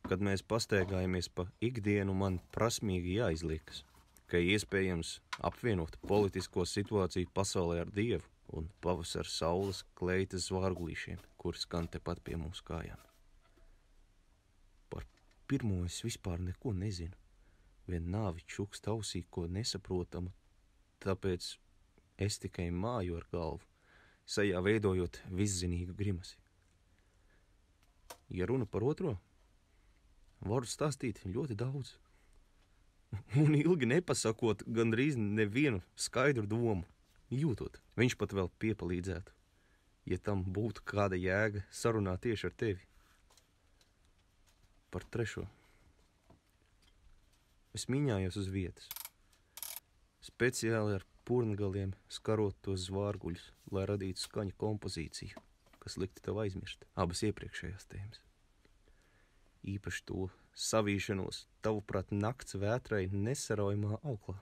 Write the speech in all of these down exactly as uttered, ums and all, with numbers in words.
Kad mēs pastaigājamies pa ikdienu, man prasmīgi jāizliekas, ka iespējams apvienot politisko situāciju pasaulē ar Dievu un pavasara saules kleitas zvārgulīšiem, kuri skan tepat pie mūsu kājām. Par pirmo es vispār neko nezinu. Vien nāvi čukst ausī, ko nesaprotamu, tāpēc es tikai māju ar galvu, sajā veidojot viszinīgu grimasi. Ja runa par otro, varu stāstīt ļoti daudz. Un ilgi nepasakot gandrīz nevienu skaidru domu, jūtot, viņš pat vēl piepalīdzētu, ja tam būtu kāda jēga sarunā tieši ar tevi. Par trešo. Es miņājos uz vietas, speciāli ar purngaliem skarot tos zvārguļus, lai radītu skaņu kompozīciju, kas liktu tev aizmirst abas iepriekšējās tēmas. Īpaši to savīšanos, tavuprāt, nakts vētrai nesaraujamā auklā.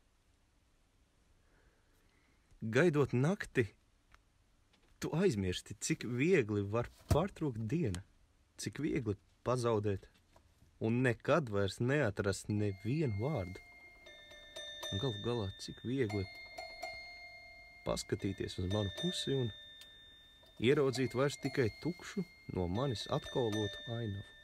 Gaidot nakti, tu aizmirsti, cik viegli var pārtrūkt diena, cik viegli pazaudēt un nekad vairs neatrast nevienu vārdu. Un galu galā, cik viegli paskatīties uz manu pusi un ieraudzīt vairs tikai tukšu no manis atkaulotu ainavu.